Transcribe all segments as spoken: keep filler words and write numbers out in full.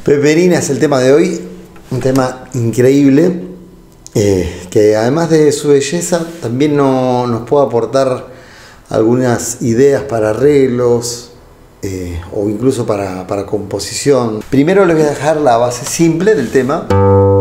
Peperina es el tema de hoy, un tema increíble, eh, que además de su belleza también no, nos puede aportar algunas ideas para arreglos eh, o incluso para, para composición. Primero les voy a dejar la base simple del tema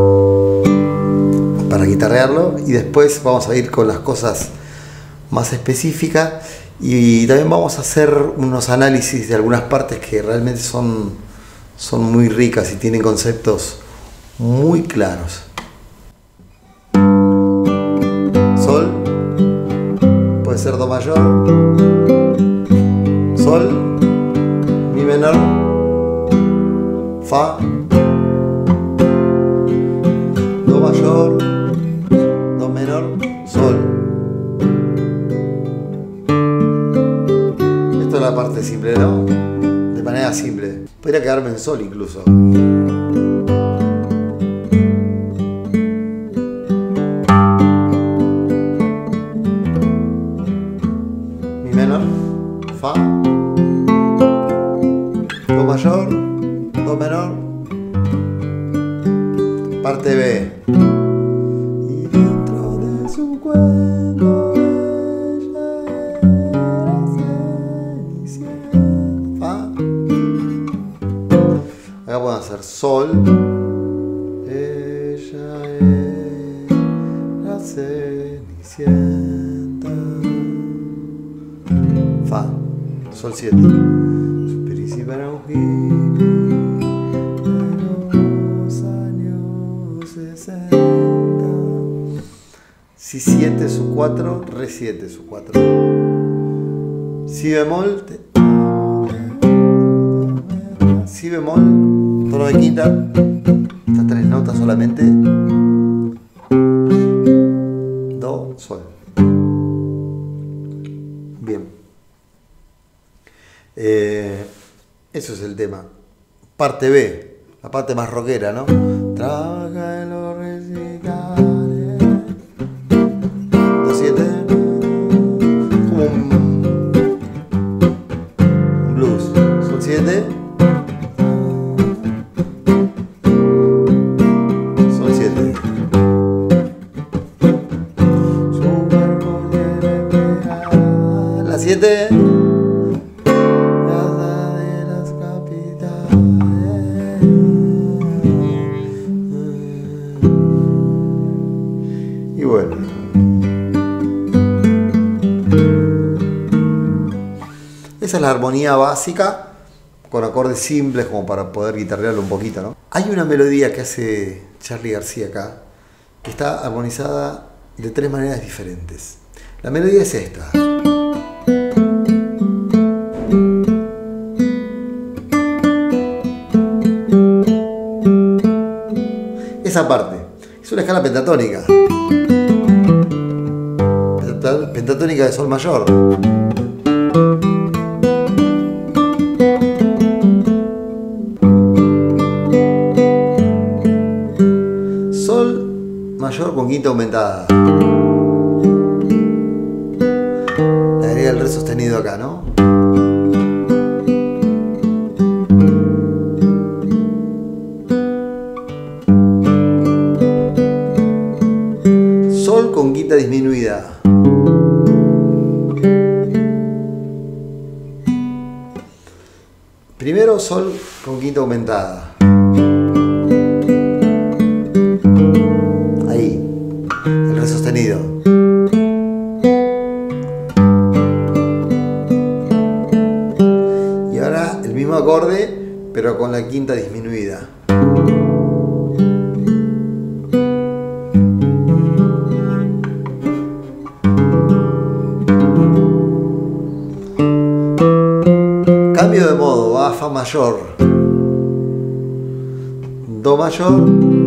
para guitarrearlo y después vamos a ir con las cosas más específicas y también vamos a hacer unos análisis de algunas partes que realmente son, son muy ricas y tienen conceptos muy claros. Sol, puede ser do mayor, sol, mi menor, fa, do mayor, do menor, sol. Esto es la parte simple, ¿no? De manera simple. Podría quedarme en sol incluso. Mi menor, fa, do mayor, do menor, parte B. Y dentro de su cuento acá podemos hacer sol, ella era cenicienta, fa, sol siete, su príncipe era un hippie de los años sesenta, si siete su cuatro, re siete su cuatro, si bemol, te, si bemol, tono de quinta, estas tres notas solamente, do, sol. Bien, eh, eso es el tema. Parte B, la parte más rockera, ¿no? Trabaja en los recitales, do siete, como un, un blues, sol siete. siete Plaza de las capitales. Y bueno, esa es la armonía básica con acordes simples como para poder guitarrearlo un poquito, ¿no? Hay una melodía que hace Charly García acá que está armonizada de tres maneras diferentes. La melodía es esta. Esa parte es una escala pentatónica, pentatónica de sol mayor. Sol mayor con quinta aumentada. Le agrega el re sostenido acá, ¿no? Sol con quinta disminuida. Primero sol con quinta aumentada. Ahí, el re sostenido. Y ahora el mismo acorde, pero con la quinta disminuida. Cambio de modo, va a fa mayor, do mayor,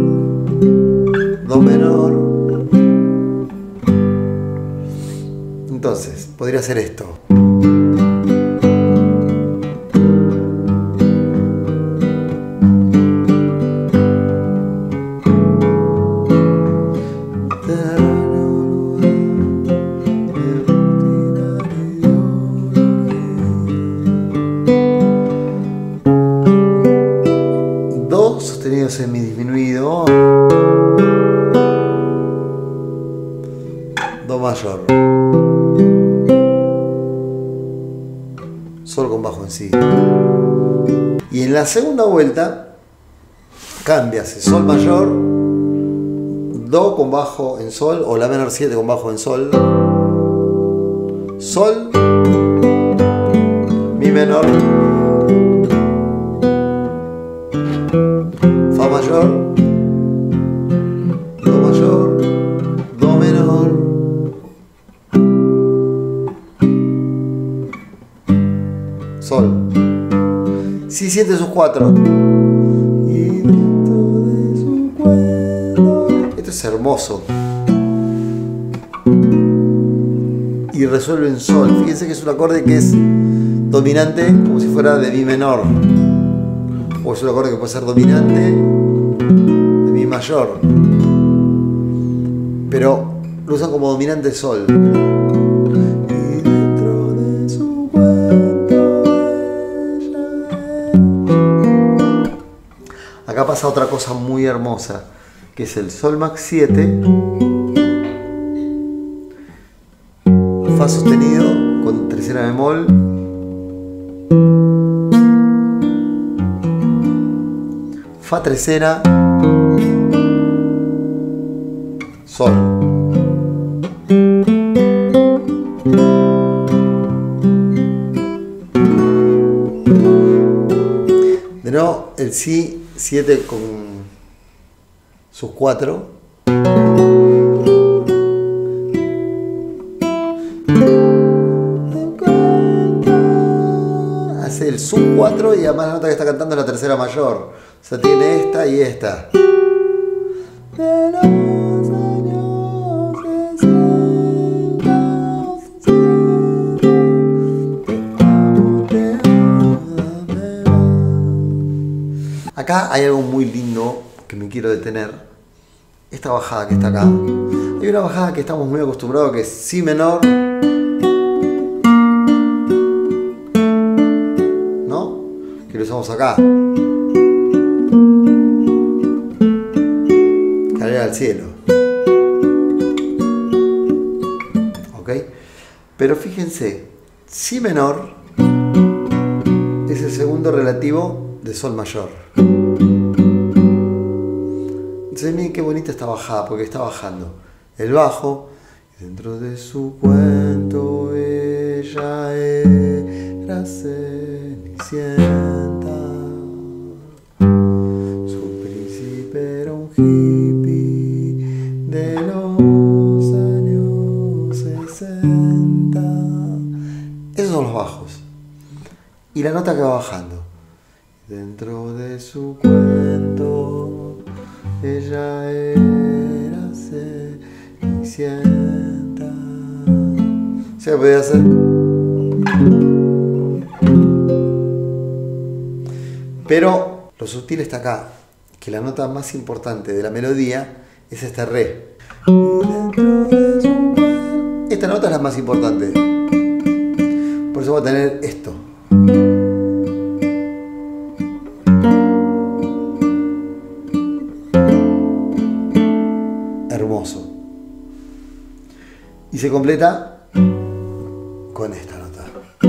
do menor. Entonces, podría ser esto. sol con bajo en si. Y en la segunda vuelta cambias el sol mayor, do con bajo en sol, o la menor siete con bajo en sol, sol, mi menor, fa mayor, do mayor, do menor, sol. Si siete sus cuatro. Y dentro de su cuento. Esto es hermoso. Y resuelve en sol. Fíjense que es un acorde que es dominante como si fuera de mi menor. O es un acorde que puede ser dominante de mi mayor. Pero lo usan como dominante sol. Y dentro de su cuento. Acá pasa otra cosa muy hermosa, que es el sol max siete, fa sostenido con tercera bemol, fa tercera, sol. De nuevo el si siete con sus cuatro, hace el sub cuatro y además la nota que está cantando es la tercera mayor, o sea tiene esta y esta. Acá hay algo muy lindo que me quiero detener. Esta bajada que está acá. Hay una bajada que estamos muy acostumbrados que es si menor, ¿no? Que lo usamos acá. Escalera al cielo. ¿Ok? Pero fíjense, si menor es el segundo relativo de sol mayor. Entonces miren qué bonita esta bajada, porque está bajando el bajo, y dentro de su cuento ella era cenicienta, su príncipe era un hippie de los años sesenta. Esos son los bajos y la nota que va bajando. Dentro de su cuento ella era cenicienta. ¿Se puede hacer? Pero lo sutil está acá, que la nota más importante de la melodía es este re. Esta nota es la más importante. Por eso voy a tener esto. Hermoso. Y se completa con esta nota.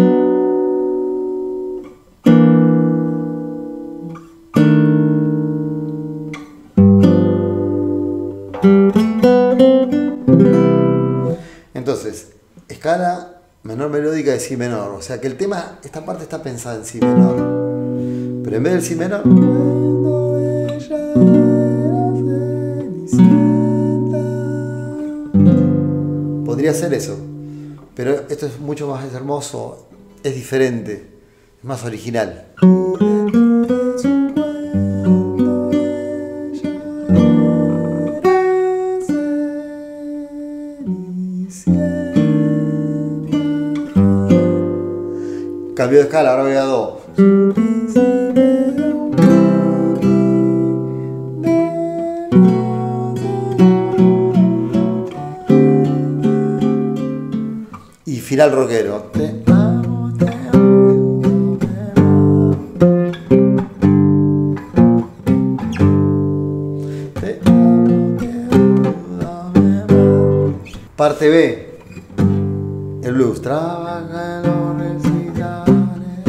Entonces, escala menor melódica de si menor. O sea que el tema, esta parte está pensada en si menor. Pero en vez del si menor, cuando ella podría ser eso, pero esto es mucho más hermoso, es diferente, es más original. Cambio de escala, ahora voy a do. Y final rockero. Te amo, te amo, te amo. Te amo, te amo, te amo. Parte B. El blues. Trabaja en los recitales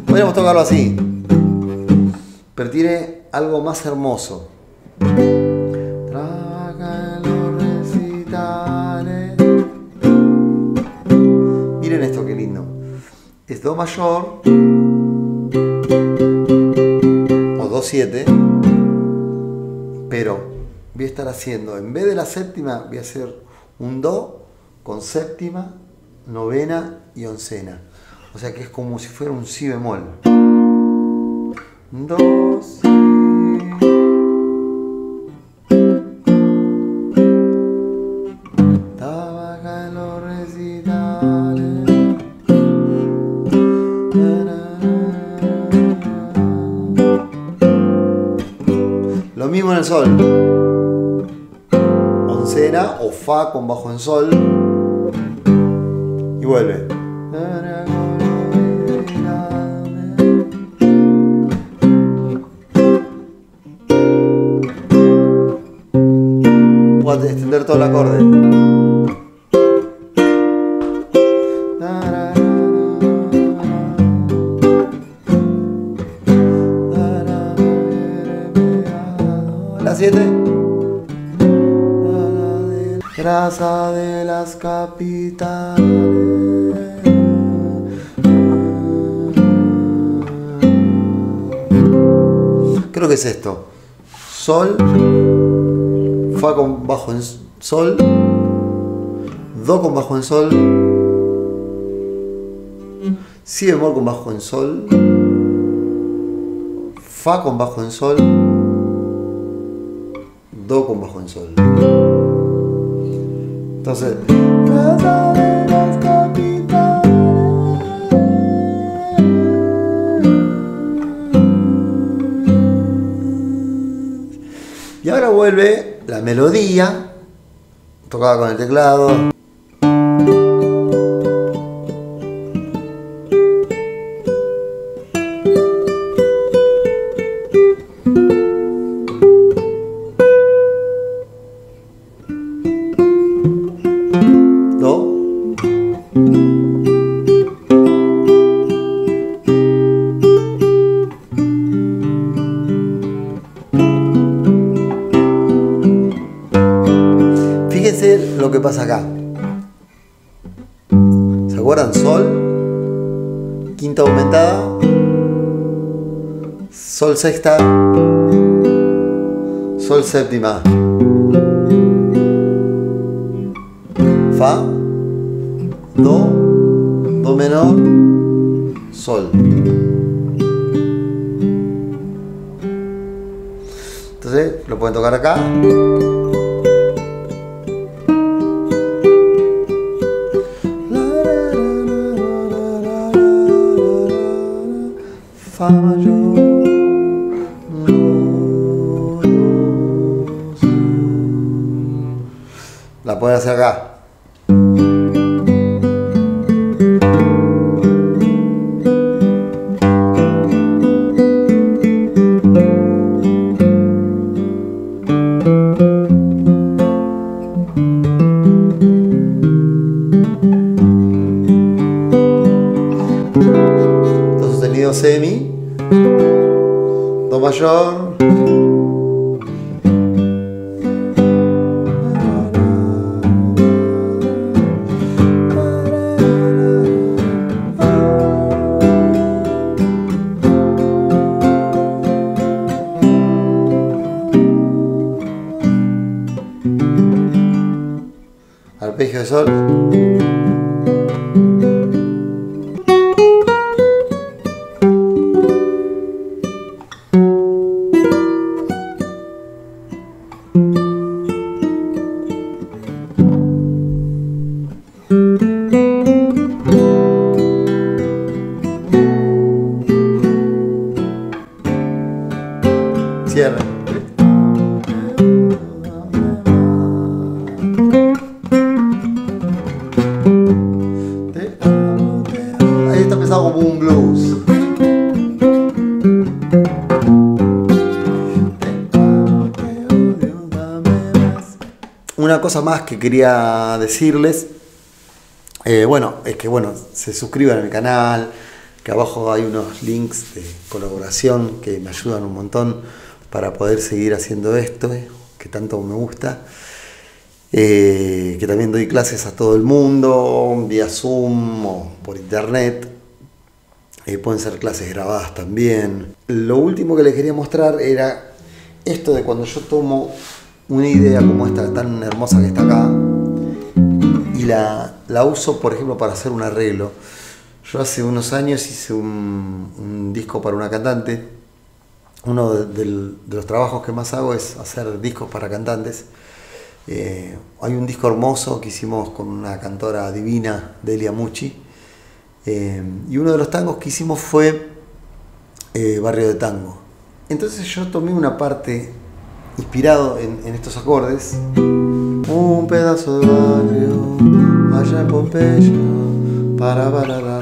Podríamos tocarlo así, pero tiene algo más hermoso. Trabaja en los recitales. Miren esto, qué lindo. Es do mayor o do siete, pero voy a estar haciendo, en vez de la séptima, voy a hacer un do con séptima, novena y oncena. O sea que es como si fuera un si bemol. Do, si. Trabaja en los recitales. Lo mismo en el sol. Oncena o fa con bajo en sol. Y vuelve. Puedo extender todo el acorde. La siete. Grasa de las capitales. Creo que es esto. Sol, fa con bajo en sol, do con bajo en sol, si bemol con bajo en sol, fa con bajo en sol, do con bajo en sol. Entonces, grasa de las capitales. Y ahora vuelve la melodía, tocada con el teclado. Do. Fíjense lo que pasa acá. ¿Se acuerdan? Sol, quinta aumentada, sol sexta, sol séptima, fa, do, do menor, sol. Entonces lo pueden tocar acá. Fa mayor, do, do, si. La pueden hacer acá. Do sostenido semi, do mayor, arpegio de sol. Cierre. Ahí está empezando como un blues. Una cosa más que quería decirles, eh, bueno, es que bueno, se suscriban a mi canal, que abajo hay unos links de colaboración que me ayudan un montón para poder seguir haciendo esto, eh, que tanto me gusta. Eh, que también doy clases a todo el mundo, vía Zoom o por internet. Eh, pueden ser clases grabadas también. Lo último que les quería mostrar era esto de cuando yo tomo una idea como esta tan hermosa que está acá y la, la uso, por ejemplo, para hacer un arreglo. Yo hace unos años hice un, un disco para una cantante. Uno de, de, de los trabajos que más hago es hacer discos para cantantes. Eh, hay un disco hermoso que hicimos con una cantora divina, Delia Mucci, eh, y uno de los tangos que hicimos fue eh, Barrio de Tango. Entonces yo tomé una parte inspirado en, en estos acordes. Un pedazo de barrio allá en Pompeya, para para la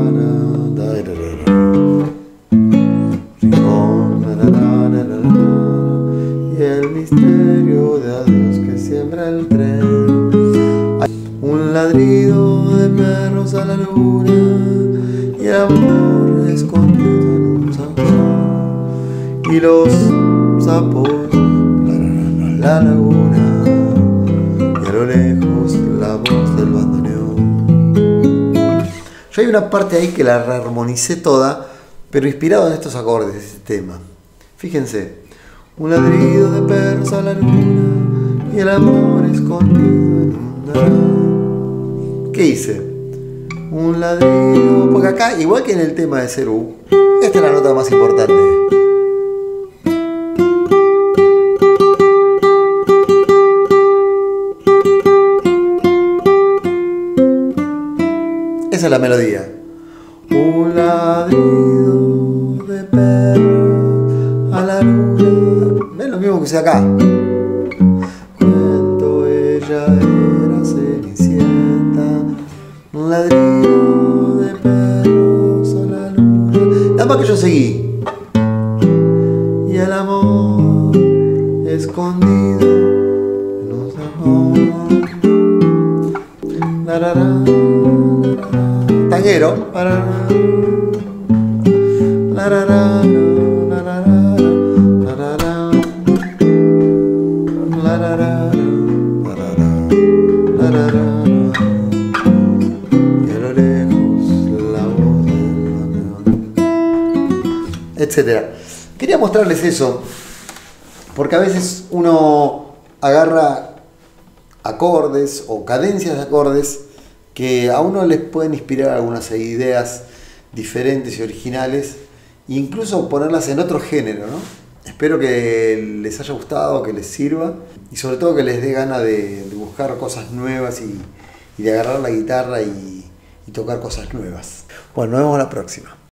y el misterio de adiós que siembra el tren. Un ladrido de perros a la luna y el amor escondido en un zanjón y los sapos la, la, la, la laguna y a lo lejos la voz del bandoneón. Yo hay una parte ahí que la rearmonicé toda, pero inspirado en estos acordes de este tema. Fíjense, un ladrido de perros a la luna y el amor escondido en un dragón. ¿Qué hice? Un ladrido, porque acá, igual que en el tema de Cerú, esta es la nota más importante. Esa es la melodía. Un ladrido de perros a la luna. ¿Ven lo mismo que hice acá? Cuento ella era cenicienta. Un ladrido de perros a la luna. Nada más que yo seguí. Y el amor escondido en un salón. La, la, la, tanguero. Para, la, la, la, la, la, la. Etcétera. Quería mostrarles eso, porque a veces uno agarra acordes o cadencias de acordes que a uno les pueden inspirar algunas ideas diferentes y originales, e incluso ponerlas en otro género, ¿no? Espero que les haya gustado, que les sirva y sobre todo que les dé ganas de, de buscar cosas nuevas y, y de agarrar la guitarra y, y tocar cosas nuevas. Bueno, nos vemos la próxima.